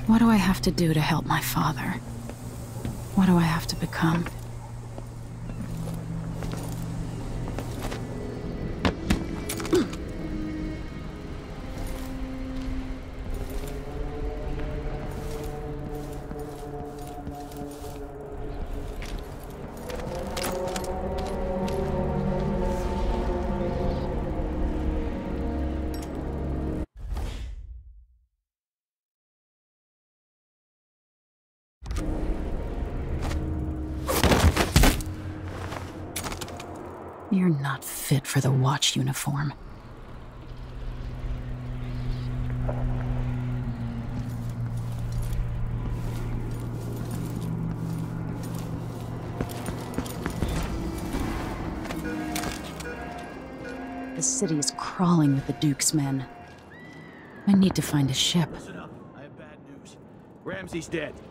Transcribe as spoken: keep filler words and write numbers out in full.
What do I have to do to help my father? What do I have to become? You're not fit for the Watch uniform. The city is crawling with the Duke's men. I need to find a ship. Listen up. I have bad news. Ramsey's dead.